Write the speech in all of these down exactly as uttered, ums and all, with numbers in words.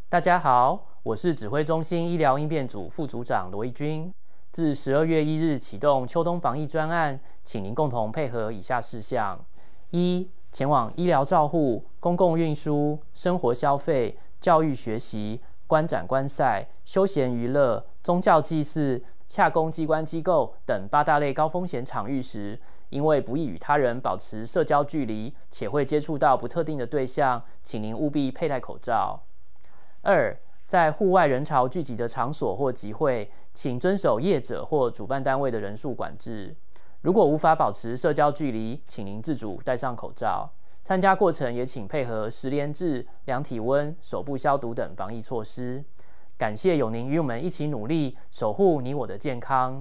大家好，我是指挥中心医疗应变组副组长罗义军。自十二月一日启动秋冬防疫专案，请您共同配合以下事项：一、前往医疗照护、公共运输、生活消费、教育学习、观展观赛、休闲娱乐、宗教祭祀、洽公机关机构等八大类高风险场域时，因为不易与他人保持社交距离，且会接触到不特定的对象，请您务必佩戴口罩。二、在户外人潮聚集的场所或集会，请遵守业者或主办单位的人数管制。如果无法保持社交距离，请您自主戴上口罩。参加过程也请配合实联制、量体温、手部消毒等防疫措施。感谢有您与我们一起努力，守护你我的健康。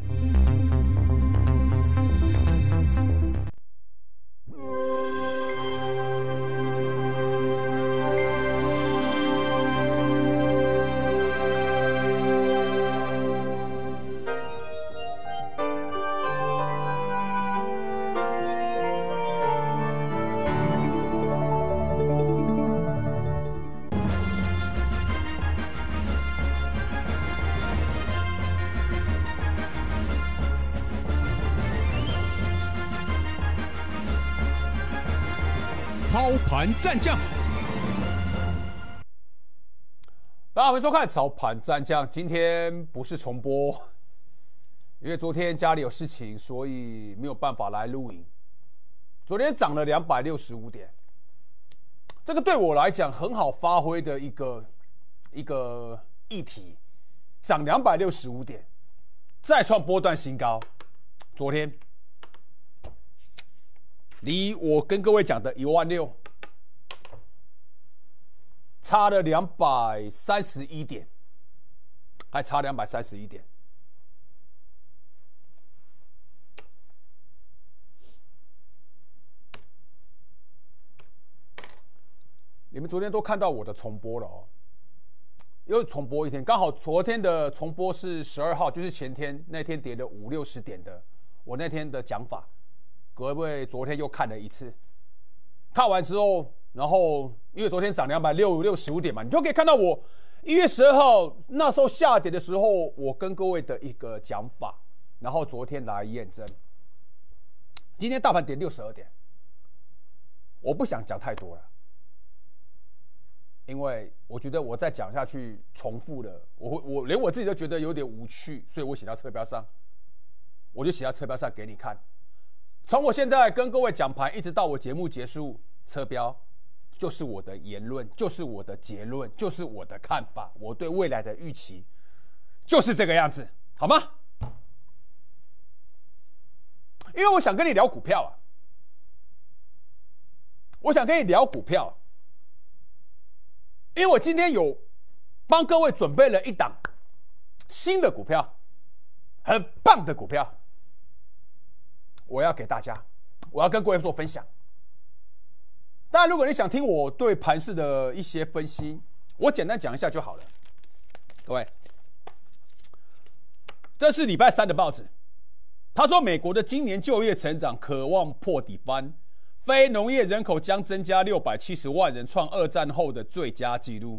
操盘战将，大家欢迎收看操盘战将。今天不是重播，因为昨天家里有事情，所以没有办法来录影。昨天涨了两百六十五点，这个对我来讲很好发挥的一个一个议题，涨两百六十五点，再创波段新高。昨天。离我跟各位讲的一万六，差了两百三十一点，还差两百三十一点。你们昨天都看到我的重播了哦，又重播一天，刚好昨天的重播是十二号，就是前天那天跌了五六十点的，我那天的讲法。各位昨天又看了一次，看完之后，然后因为昨天涨两百六十五点嘛，你就可以看到我一月十二号那时候下跌的时候，我跟各位的一个讲法，然后昨天来验证。今天大盘跌六十二点，我不想讲太多了，因为我觉得我再讲下去重复了，我我连我自己都觉得有点无趣，所以我写到侧标上，我就写到侧标上给你看。从我现在跟各位讲盘，一直到我节目结束，车标就是我的言论，就是我的结论，就是我的看法，我对未来的预期就是这个样子，好吗？因为我想跟你聊股票啊，我想跟你聊股票，因为我今天有帮各位准备了一档新的股票，很棒的股票。我要给大家，我要跟各位做分享。当然，如果你想听我对盘势的一些分析，我简单讲一下就好了。各位，这是礼拜三的报纸，他说美国的今年就业成长可望破底翻，非农业人口将增加六百七十万人，创二战后的最佳纪录。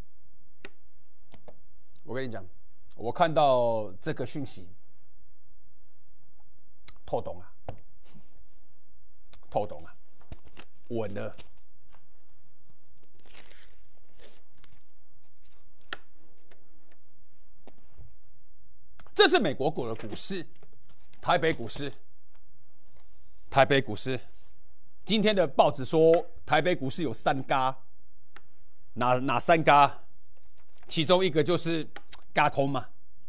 我跟你讲，我看到这个讯息，透懂啊。透懂了，稳了。这是美国股的股市，台北股市，台北股市。今天的报纸说，台北股市有三嘎，哪哪三嘎？其中一个就是嘎空嘛。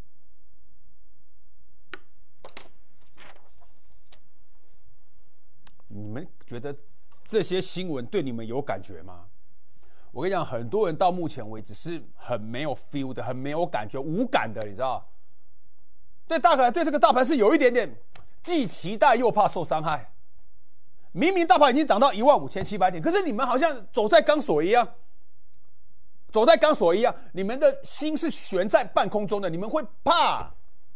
你们觉得这些新闻对你们有感觉吗？我跟你讲，很多人到目前为止是很没有 feel 的，很没有感觉、无感的，你知道？对大盘，对这个大盘是有一点点既期待又怕受伤害。明明大盘已经涨到一万五千七百点，可是你们好像走在钢索一样，走在钢索一样，你们的心是悬在半空中的，你们会怕，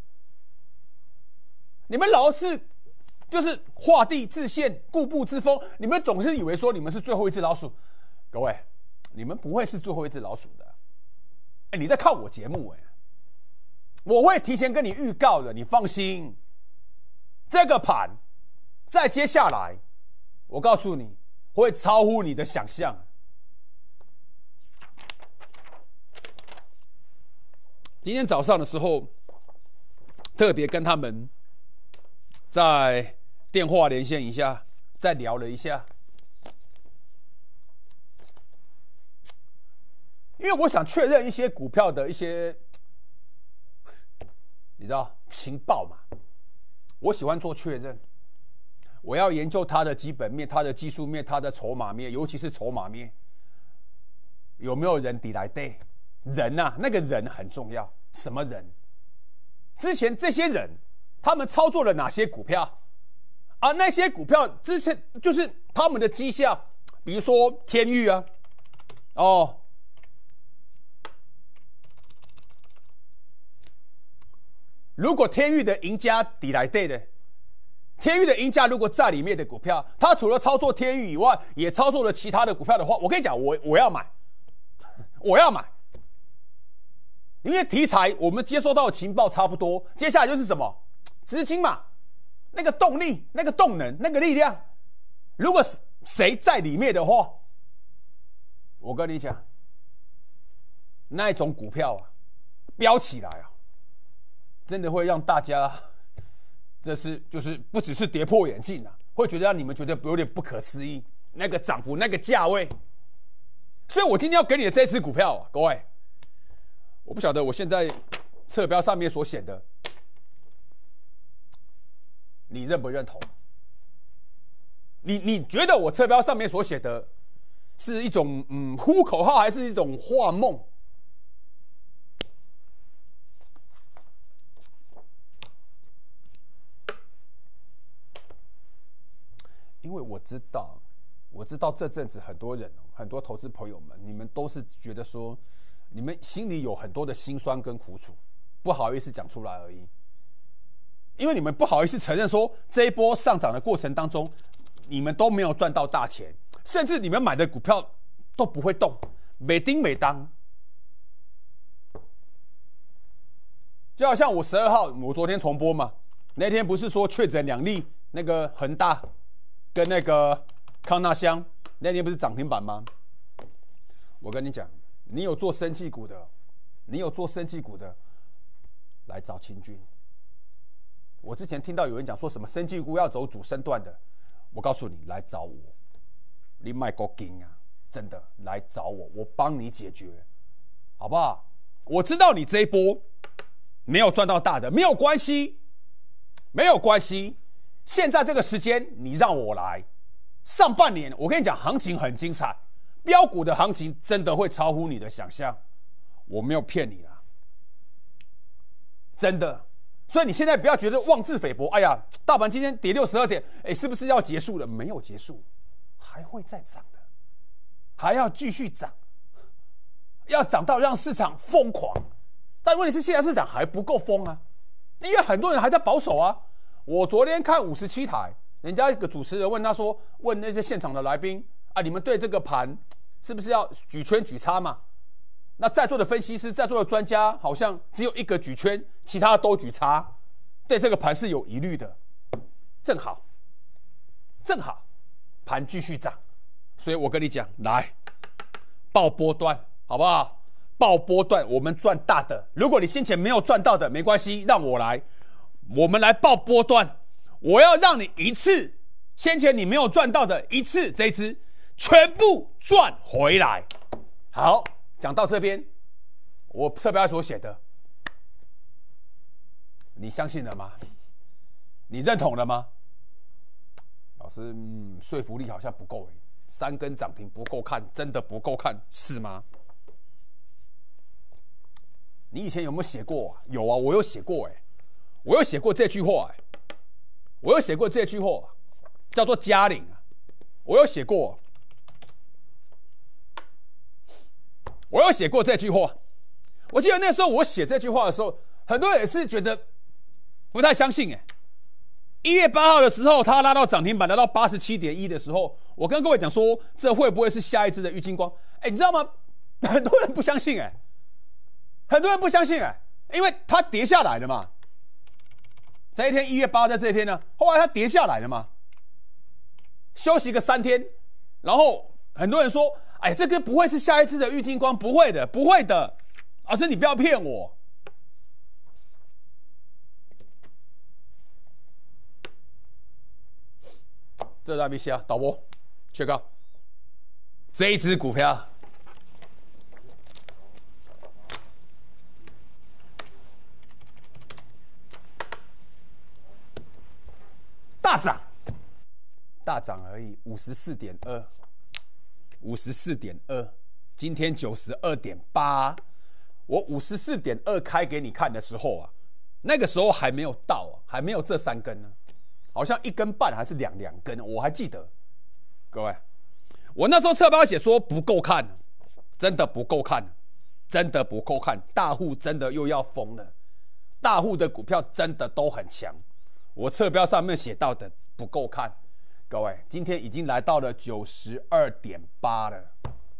你们老是就是画地自限、固步自封，你们总是以为说你们是最后一只老鼠。各位，你们不会是最后一只老鼠的， 哎，你在看我节目哎，我会提前跟你预告的，你放心。这个盘，在接下来，我告诉你，会超乎你的想象。今天早上的时候，特别跟他们在电话连线一下，再聊了一下。因为我想确认一些股票的一些，你知道情报嘛？我喜欢做确认，我要研究它的基本面、它的技术面、它的筹码面，尤其是筹码面有没有人底来对人啊？那个人很重要，什么人？之前这些人他们操作了哪些股票？啊，那些股票之前就是他们的绩效，比如说天钰啊，哦。如果天钰的赢家底来对的，天钰的赢家如果在里面的股票，他除了操作天钰以外，也操作了其他的股票的话，我跟你讲，我我要买，我要买，因为题材我们接收到的情报差不多，接下来就是什么资金嘛，那个动力、那个动能、那个力量，如果谁在里面的话，我跟你讲，那一种股票啊，飙起来啊！真的会让大家，这是就是不只是跌破眼镜啊，会觉得让你们觉得有点不可思议，那个涨幅、那个价位。所以我今天要给你的这支股票啊，各位，我不晓得我现在侧标上面所显的，你认不认同？你你觉得我侧标上面所写的是一种嗯呼口号，还是一种画梦？因为我知道，我知道这阵子很多人，很多投资朋友们，你们都是觉得说，你们心里有很多的辛酸跟苦楚，不好意思讲出来而已。因为你们不好意思承认说，这一波上涨的过程当中，你们都没有赚到大钱，甚至你们买的股票都不会动，每丁每当。就好像我十二号，我昨天重播嘛，那天不是说确诊两例，那个恒大跟那个康那香那天不是涨停板吗？我跟你讲，你有做生技股的，你有做生技股的，来找清军。我之前听到有人讲说什么生技股要走主升段的，我告诉你，来找我，你卖够劲啊！真的来找我，我帮你解决，好不好？我知道你这一波没有赚到大的，没有关系，没有关系。现在这个时间，你让我来。上半年，我跟你讲，行情很精彩，标股的行情真的会超乎你的想象，我没有骗你啦，真的。所以你现在不要觉得妄自菲薄，哎呀，大盘今天跌六十二点，哎，是不是要结束了？没有结束，还会再涨的，还要继续涨，要涨到让市场疯狂。但问题是，现在市场还不够疯啊，因为很多人还在保守啊。我昨天看五十七台，人家一个主持人问他说：“问那些现场的来宾啊，你们对这个盘是不是要举圈举叉嘛？”那在座的分析师、在座的专家，好像只有一个举圈，其他的都举叉，对这个盘是有疑虑的。正好，正好，盘继续涨，所以我跟你讲，来爆波段，好不好？爆波段，我们赚大的。如果你先前没有赚到的，没关系，让我来。我们来报波段，我要让你一次先前你没有赚到的一次这一支全部赚回来。好，讲到这边，我侧标所写的，你相信了吗？你认同了吗？老师，嗯，说服力好像不够诶，三根涨停不够看，真的不够看，是吗？你以前有没有写过啊？有啊，我有写过诶。我有写过这句话、欸，我有写过这句话，叫做嘉陵啊，我有写过，我有写过这句话。我记得那时候我写这句话的时候，很多人也是觉得不太相信、欸。哎，一月八号的时候，它拉到涨停板，来到八十七点一的时候，我跟各位讲说，这会不会是下一支的玉金光？哎、欸，你知道吗？很多人不相信、欸，哎， 很多人不相信哎，因为它跌下来了嘛。这一天一月八号在这一天呢，后来它跌下来了嘛，休息个三天，然后很多人说，哎，这个不会是下一次的玉晶光，不会的，不会的，老师你不要骗我。这是 I B C 啊，导播 check out 这一支股票。大涨，大涨而已，五十四点二，五十四点二，今天九十二点八。我五十四点二开给你看的时候啊，那个时候还没有到啊，还没有这三根呢，好像一根半还是两两根，我还记得。各位，我那时候侧标写说不够看，真的不够看，真的不够看，大户真的又要疯了，大户的股票真的都很强。我侧标上面写到的不够看，各位，今天已经来到了九十二点八了。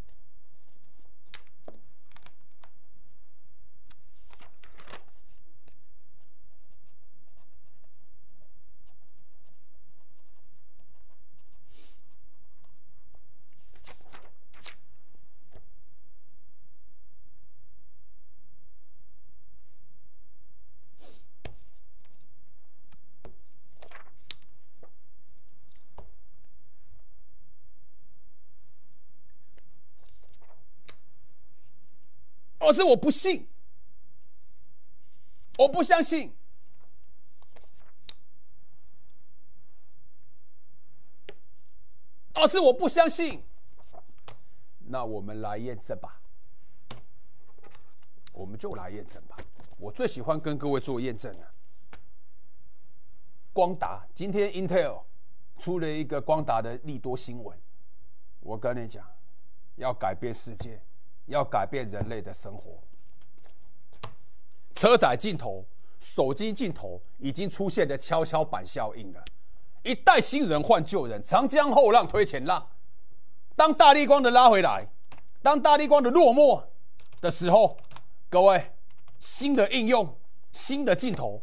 老师，我不信，我不相信。老师，我不相信。那我们来验证吧，我们就来验证吧。我最喜欢跟各位做验证了。光达今天 Intel 出了一个光达的利多新闻，我跟你讲，要改变世界。要改变人类的生活。车载镜头、手机镜头已经出现了跷跷板效应了，一代新人换旧人，长江后浪推前浪。当大立光的拉回来，当大立光的落寞的时候，各位，新的应用、新的镜头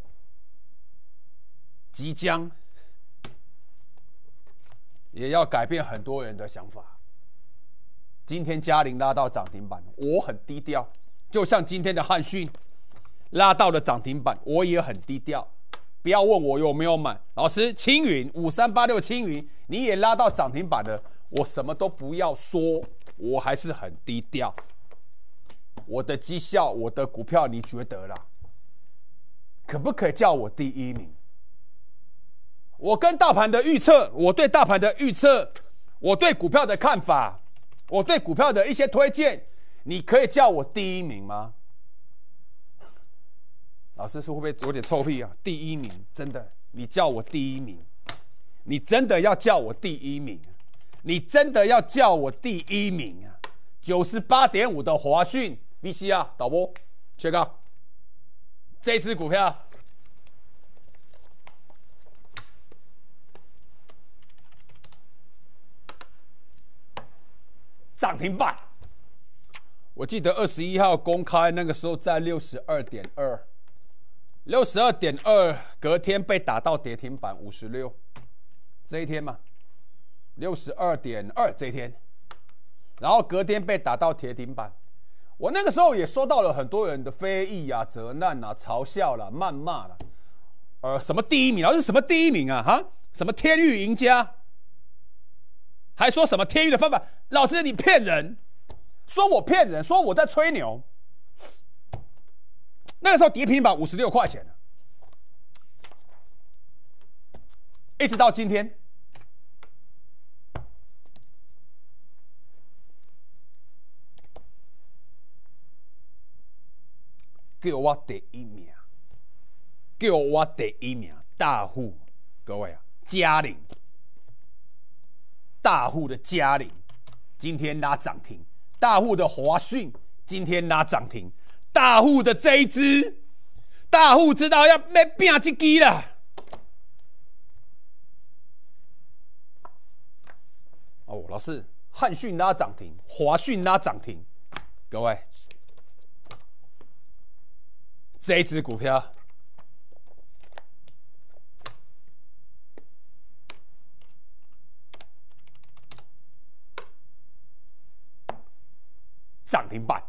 即将也要改变很多人的想法。今天嘉陵拉到涨停板，我很低调，就像今天的汉讯拉到了涨停板，我也很低调。不要问我有没有买，老师，青云五三八六青云你也拉到涨停板了，我什么都不要说，我还是很低调。我的绩效，我的股票，你觉得啦？可不可以叫我第一名？我跟大盘的预测，我对大盘的预测，我对股票的看法。我对股票的一些推荐，你可以叫我第一名吗？老师是会不会有点臭屁啊？第一名，真的，你叫我第一名，你真的要叫我第一名，你真的要叫我第一名啊！九十八点五的华讯 V C R 导播 check out 这支股票。涨停板，我记得二十一号公开，那个时候在六十二点二，六十二点二，隔天被打到跌停板五十六，这一天嘛，六十二点二这一天，然后隔天被打到跌停板。我那个时候也收到了很多人的非议啊、责难啊、嘲笑啦、谩骂啦，呃，什么第一名，老师什么第一名啊？哈，什么天域赢家？还说什么天域的方法？老师你骗人，说我骗人，说我在吹牛。那个时候跌停板五十六块钱，一直到今天，叫我第一名，叫我第一名，大户，各位啊，嘉陵。大户的嘉陵今天拉涨停，大户的华讯今天拉涨停，大户的这一支，大户知道要要拼这支了。哦，老师，汉讯拉涨停，华讯拉涨停，各位， 这一只股票涨停板。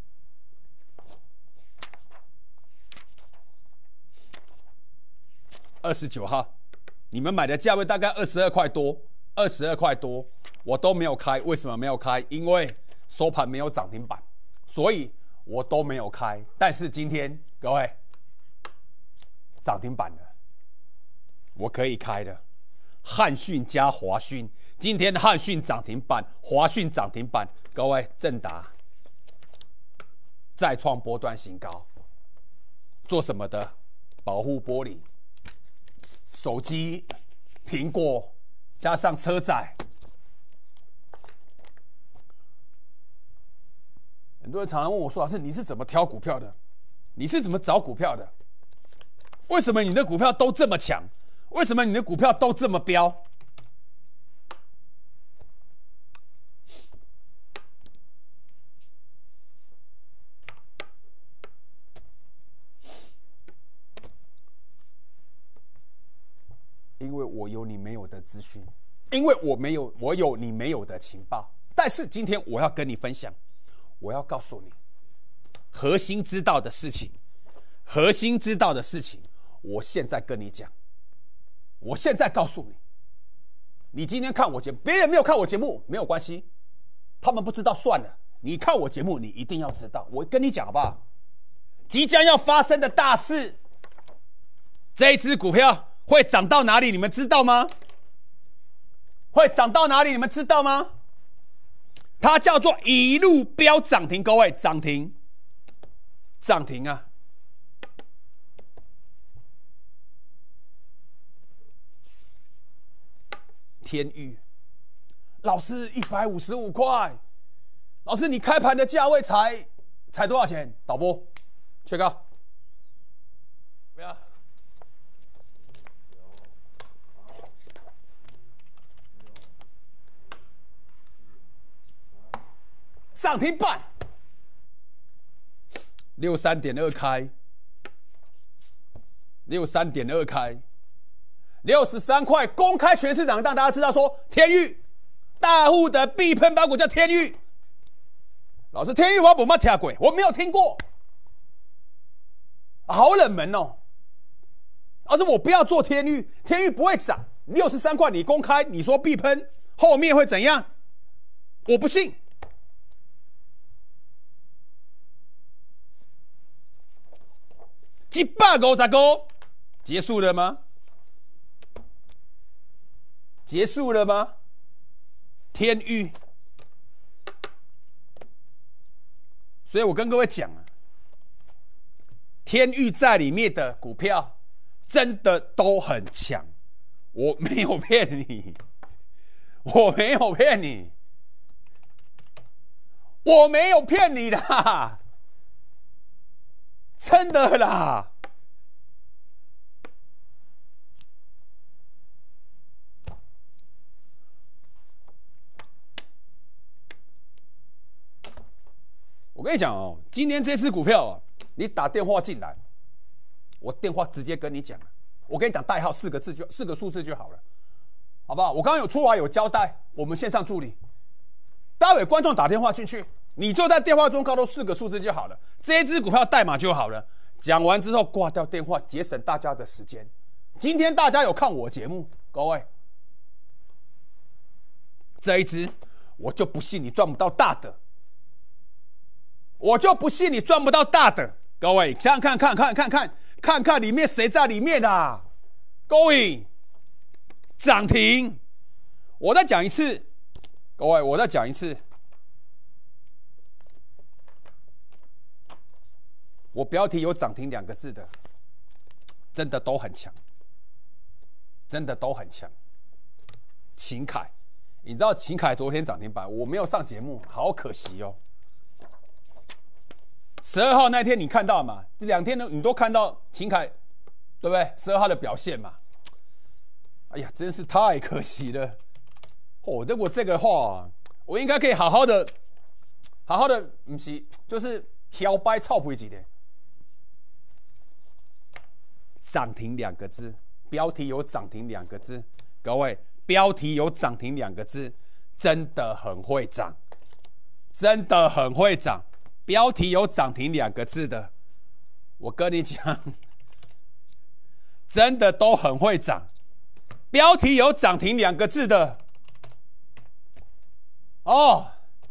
二十九号，你们买的价位大概二十二块多，二十二块多，我都没有开。为什么没有开？因为收盘没有涨停板，所以我都没有开。但是今天各位涨停板了，我可以开的。汉讯加华讯，今天的汉讯涨停板，华讯涨停板，各位正达再创波段新高。做什么的？保护玻璃。手机、苹果加上车载，很多人常常问我说：“老师，你是怎么挑股票的？你是怎么找股票的？为什么你的股票都这么强？为什么你的股票都这么飙？”因为我有你没有的资讯，因为我没有我有你没有的情报。但是今天我要跟你分享，我要告诉你核心知道的事情，核心知道的事情，我现在跟你讲，我现在告诉你，你今天看我节目，别人没有看我节目没有关系，他们不知道算了，你看我节目，你一定要知道。我跟你讲好不好？即将要发生的大事，这一只股票会涨到哪里？你们知道吗？会涨到哪里？你们知道吗？它叫做一路飙涨停，各位涨停，涨停啊！天钰，老师一百五十五块，老师你开盘的价位才才多少钱？导播，缺高，不要。涨停板，六三点二开，六三点二开，六十三块公开全市场让大家知道说天钰大户的必喷包股叫天钰。老师，天钰我没听过，我没有听过，好冷门哦。老师，我不要做天钰，天钰不会涨，六十三块你公开，你说必喷，后面会怎样？我不信。一百五十五，结束了吗？结束了吗？天钰，所以我跟各位讲啊，天钰在里面的股票真的都很强，我没有骗你，我没有骗你，我没有骗你的。真的啦！我跟你讲哦，今天这支股票啊，你打电话进来，我电话直接跟你讲，我跟你讲代号四个字就四个数字就好了，好不好？我刚刚有出来有交代，我们线上助理，待会观众打电话进去。你就在电话中告诉四个数字就好了，这一支股票代码就好了。讲完之后挂掉电话，节省大家的时间。今天大家有看我节目，各位，这一支我就不信你赚不到大的，我就不信你赚不到大的。各位，想想看看看看看看看里面谁在里面啊？各位，涨停！我再讲一次，各位，我再讲一次。我标题有涨停两个字的，真的都很强，真的都很强。秦凯，你知道秦凯昨天涨停板，我没有上节目，好可惜哦。十二号那天你看到嘛？这两天呢，你都看到秦凯，对不对？十二号的表现嘛。哎呀，真是太可惜了。哦，如果这个话，我应该可以好好的、好好的，不是，就是摇摆操盘一点。 涨停两个字，标题有涨停两个字，各位，标题有涨停两个字，真的很会涨，真的很会涨。标题有涨停两个字的，我跟你讲，真的都很会涨。标题有涨停两个字的，哦，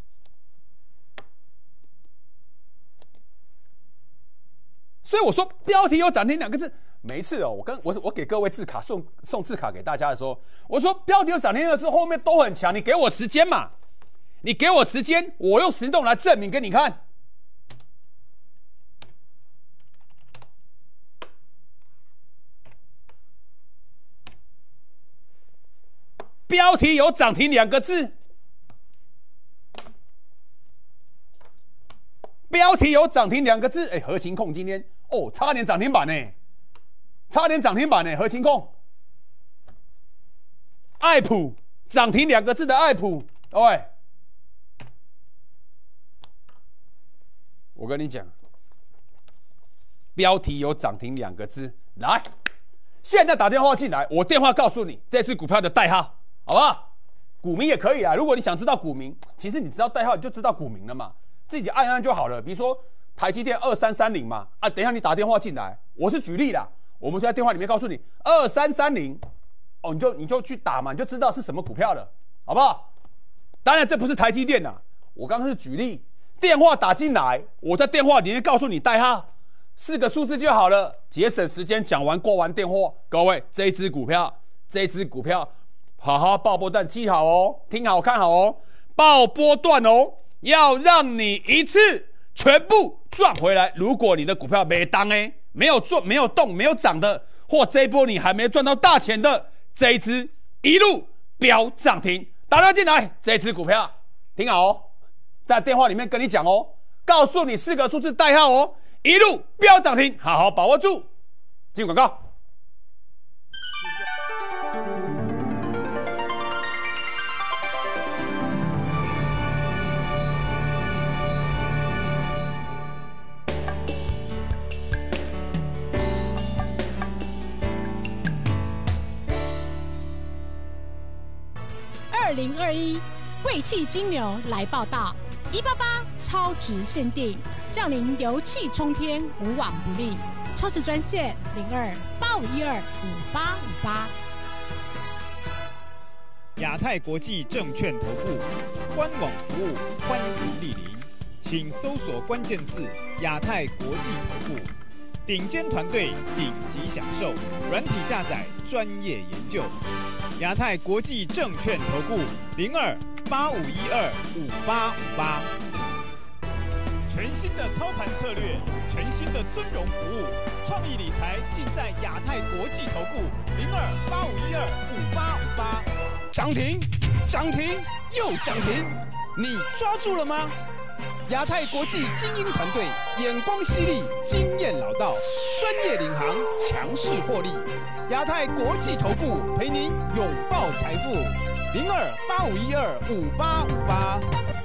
所以我说标题有涨停两个字。每一次哦，我跟我我给各位字卡送送字卡给大家的时候，我说标题有涨停两个字，后面都很强，你给我时间嘛，你给我时间，我用行动来证明给你看。标题有涨停两个字，标题有涨停两个字，哎，合勤控今天哦，差点涨停板呢，差点涨停板呢，合勤控，爱普涨停两个字的爱普，各位，我跟你讲，标题有涨停两个字，来，现在打电话进来，我电话告诉你这支股票的代号。好不好？股民也可以啊。如果你想知道股民，其实你知道代号你就知道股民了嘛，自己按按就好了。比如说台积电二三三零嘛，啊，等一下你打电话进来，我是举例啦，我们就在电话里面告诉你二三三零，哦，你就你就去打嘛，你就知道是什么股票了，好不好？当然这不是台积电啦，我刚刚是举例，电话打进来，我在电话里面告诉你代号，四个数字就好了，节省时间，讲完挂完电话，各位这一支股票，这一支股票。好好报波段，记好哦，听好看好哦，报波段哦，要让你一次全部赚回来。如果你的股票没当哎，没有做、没有动、没有涨的，或这一波你还没赚到大钱的，这一支一路飙涨停，打电话进来，这一支股票听好哦，在电话里面跟你讲哦，告诉你四个数字代号哦，一路飙涨停，好好把握住。进广告。 二零二一贵气金牛来报道，一八八超值限定，让您油气冲天，无往不利。超值专线零二八五一二五八五八。 亚太国际证券投顾官网服务欢迎莅临，请搜索关键字亚太国际投顾。顶尖团队，顶级享受，软体下载，专业研究。亚太国际证券投顾零二八五一二五八五八。全新的操盘策略，全新的尊荣服务，创意理财尽在亚太国际投顾零二八五一二五八五八。涨停，涨停，又涨停，你抓住了吗？亚太国际精英团队，眼光犀利，经验老道，专业领航，强势获利。亚太国际投顾陪您拥抱财富，零二八五一二五八五八。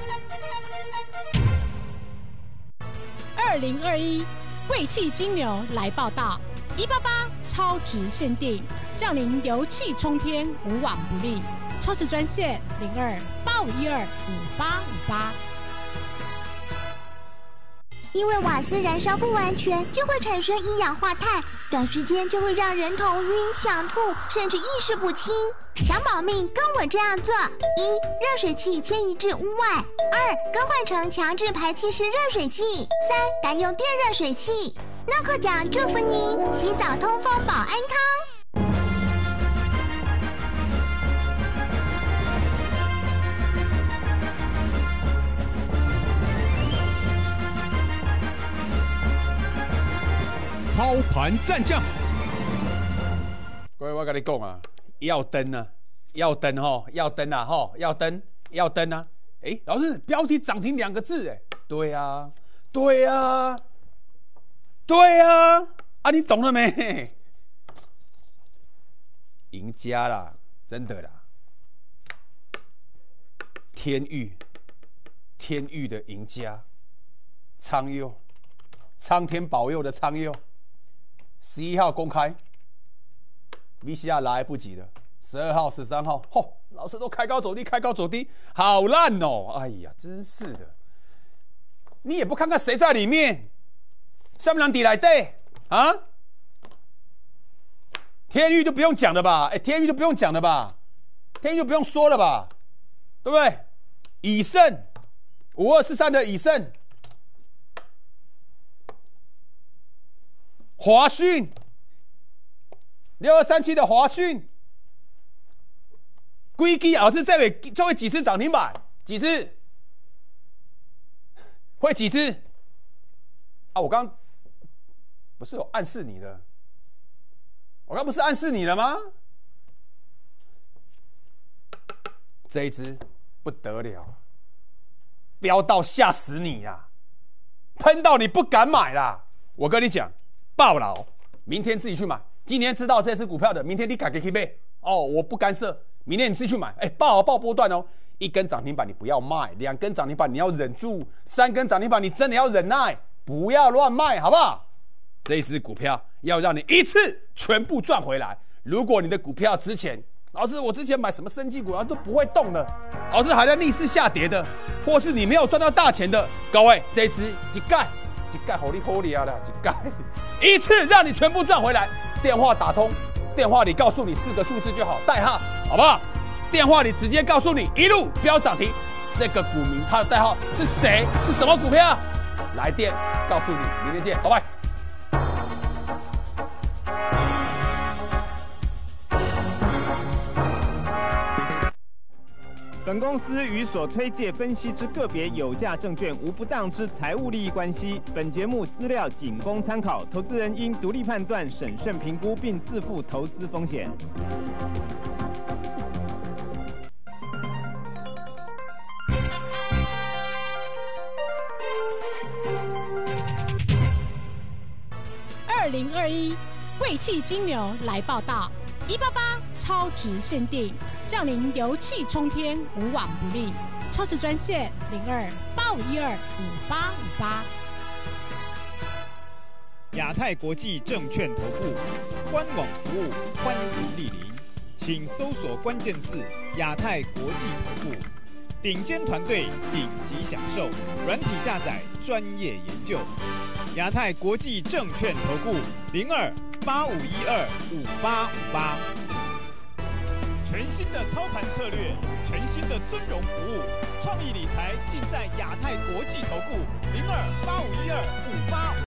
二零二一贵气金牛来报道，一八八超值限定，让您油气冲天，无往不利。超值专线零二八五一二五八五八。 因为瓦斯燃烧不完全，就会产生一氧化碳，短时间就会让人头晕、想吐，甚至意识不清。想保命，跟我这样做：一、热水器迁移至屋外；二、更换成强制排气式热水器；三、改用电热水器。诺克奖祝福您，洗澡通风保安康。 操盘战将，各位，我跟你讲啊，要登啊，要登吼，要登啊吼，要登，要登啊！哎，老师，标题涨停两个字，哎，对呀、啊，对呀、啊，对呀、啊，啊，你懂了没？赢家啦，真的啦，天域，天域的赢家，苍佑，苍天保佑的苍佑。十一号公开， V C R 来不及了。十二号、十三号，吼，老师都开高走低，开高走低，好烂哦！哎呀，真是的，你也不看看谁在里面，下面人底来对啊？天域就不用讲了吧？哎，天域就不用讲了吧？天域就不用说了吧？对不对？以盛，五二四三的以盛，华讯，六二三七的华讯。规矩老师这位这会几次涨停板？几次？会几次？啊，我刚不是有暗示你的，我刚不是暗示你了吗？这一只不得了，飙到吓死你呀、啊，喷到你不敢买啦！我跟你讲，爆了、哦，明天自己去买。今天知道这只股票的，明天你改给 K 背哦，我不干涉。明天你自己去买，哎，爆好爆波段哦！一根涨停板你不要卖，两根涨停板你要忍住，三根涨停板你真的要忍耐，不要乱卖，好不好？这一支股票要让你一次全部赚回来。如果你的股票之前，老师我之前买什么生技股，然后都不会动的，老师还在逆势下跌的，或是你没有赚到大钱的，各位，这一支一盖一盖好利好利啊啦，一盖一次让你全部赚回来。电话打通，电话里告诉你四个数字就好，代号。好不好？电话里直接告诉你一路飙涨停，这个股民他的代号是谁？是什么股票？来电告诉你，明天见，拜拜。 本公司与所推介分析之个别有价证券无不当之财务利益关系。本节目资料仅供参考，投资人应独立判断、审慎评估，并自负投资风险。 二零二一贵气金牛来报道，一八八超值限定，让您牛气冲天，无往不利。超值专线零二八五一二五八五八。 亚太国际证券投顾官网服务欢迎莅临，请搜索关键字亚太国际投顾。顶尖团队，顶级享受，软体下载，专业研究。亚太国际证券投顾零二八五一二五八五八。全新的操盘策略，全新的尊荣服务，创意理财尽在亚太国际投顾零二八五一二五八五。